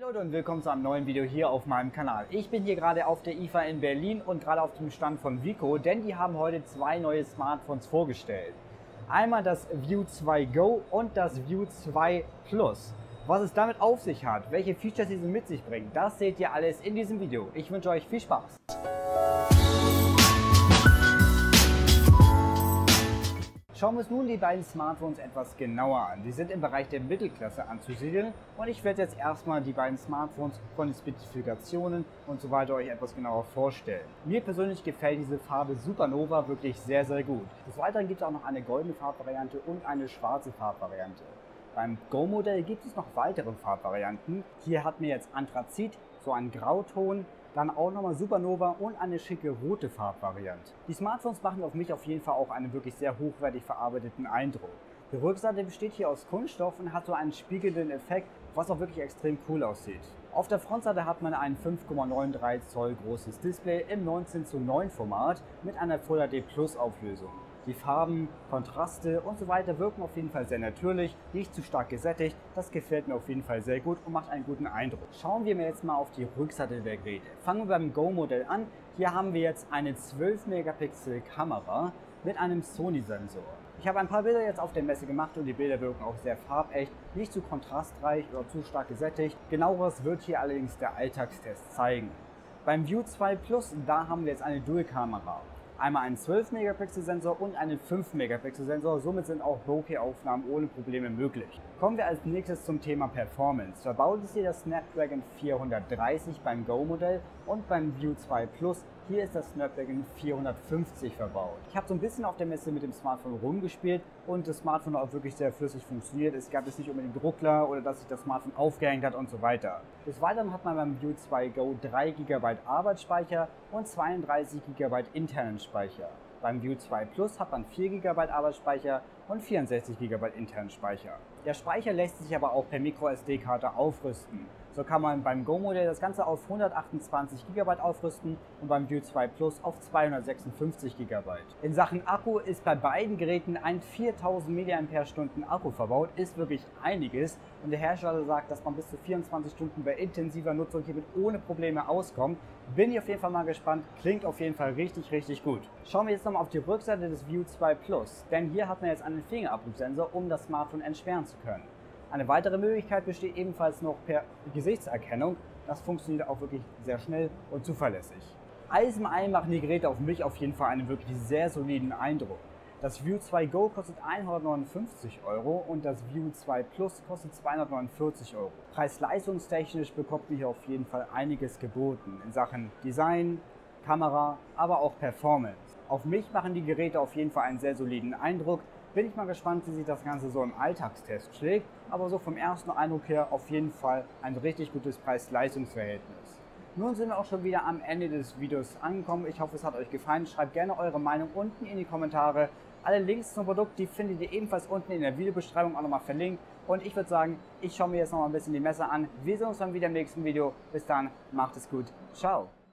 Hey Leute und willkommen zu einem neuen Video hier auf meinem Kanal. Ich bin hier gerade auf der IFA in Berlin und gerade auf dem Stand von Wiko, denn die haben heute zwei neue Smartphones vorgestellt. Einmal das View 2 Go und das View 2 Plus. Was es damit auf sich hat, welche Features diese mit sich bringen, das seht ihr alles in diesem Video. Ich wünsche euch viel Spaß. Schauen wir uns nun die beiden Smartphones etwas genauer an. Die sind im Bereich der Mittelklasse anzusiedeln und ich werde jetzt erstmal die beiden Smartphones von den Spezifikationen und so weiter euch etwas genauer vorstellen. Mir persönlich gefällt diese Farbe Supernova wirklich sehr, sehr gut. Des Weiteren gibt es auch noch eine goldene Farbvariante und eine schwarze Farbvariante. Beim Go-Modell gibt es noch weitere Farbvarianten. Hier hatten wir jetzt Anthrazit, so einen Grauton, dann auch nochmal Supernova und eine schicke rote Farbvariante. Die Smartphones machen auf mich auf jeden Fall auch einen wirklich sehr hochwertig verarbeiteten Eindruck. Die Rückseite besteht hier aus Kunststoff und hat so einen spiegelnden Effekt, was auch wirklich extrem cool aussieht. Auf der Frontseite hat man ein 5,93 Zoll großes Display im 19:9 Format mit einer Full HD Plus Auflösung. Die Farben, Kontraste und so weiter wirken auf jeden Fall sehr natürlich, nicht zu stark gesättigt. Das gefällt mir auf jeden Fall sehr gut und macht einen guten Eindruck. Schauen wir jetzt mal auf die Rückseite der Geräte. Fangen wir beim Go-Modell an. Hier haben wir jetzt eine 12 Megapixel Kamera mit einem Sony-Sensor. Ich habe ein paar Bilder jetzt auf der Messe gemacht und die Bilder wirken auch sehr farbecht, nicht zu kontrastreich oder zu stark gesättigt. Genaueres wird hier allerdings der Alltagstest zeigen. Beim View 2 Plus, da haben wir jetzt eine Dual-Kamera. Einmal einen 12 Megapixel Sensor und einen 5 Megapixel Sensor, somit sind auch Bokeh-Aufnahmen ohne Probleme möglich. Kommen wir als nächstes zum Thema Performance. Verbaut ist hier das Snapdragon 430 beim Go-Modell und beim View 2 Plus, hier ist das Snapdragon 450 verbaut. Ich habe so ein bisschen auf der Messe mit dem Smartphone rumgespielt und das Smartphone auch wirklich sehr flüssig funktioniert. Es gab jetzt nicht unbedingt Ruckler oder dass sich das Smartphone aufgehängt hat und so weiter. Des Weiteren hat man beim View 2 Go 3 GB Arbeitsspeicher und 32 GB internen Speicher. Beim View 2 Plus hat man 4 GB Arbeitsspeicher und 64 GB internen Speicher. Der Speicher lässt sich aber auch per MicroSD-Karte aufrüsten. So kann man beim Go-Modell das Ganze auf 128 GB aufrüsten und beim View 2 Plus auf 256 GB. In Sachen Akku ist bei beiden Geräten ein 4000 mAh Akku verbaut, ist wirklich einiges und der Hersteller sagt, dass man bis zu 24 Stunden bei intensiver Nutzung hiermit ohne Probleme auskommt. Bin ich auf jeden Fall mal gespannt, klingt auf jeden Fall richtig, richtig gut. Schauen wir jetzt nochmal auf die Rückseite des View 2 Plus, denn hier hat man jetzt einen Fingerabdrucksensor, um das Smartphone entsperren zu können. Eine weitere Möglichkeit besteht ebenfalls noch per Gesichtserkennung. Das funktioniert auch wirklich sehr schnell und zuverlässig. Alles in allem machen die Geräte auf mich auf jeden Fall einen wirklich sehr soliden Eindruck. Das View 2 Go kostet 159 € und das View 2 Plus kostet 249 €. Preis-leistungstechnisch bekommt man hier auf jeden Fall einiges geboten in Sachen Design, Kamera, aber auch Performance. Auf mich machen die Geräte auf jeden Fall einen sehr soliden Eindruck. Bin ich mal gespannt, wie sich das Ganze so im Alltagstest schlägt, aber so vom ersten Eindruck her auf jeden Fall ein richtig gutes Preis-Leistungs-Verhältnis. Nun sind wir auch schon wieder am Ende des Videos angekommen. Ich hoffe, es hat euch gefallen. Schreibt gerne eure Meinung unten in die Kommentare. Alle Links zum Produkt, die findet ihr ebenfalls unten in der Videobeschreibung auch nochmal verlinkt. Und ich würde sagen, ich schaue mir jetzt noch mal ein bisschen die Messe an. Wir sehen uns dann wieder im nächsten Video. Bis dann, macht es gut. Ciao.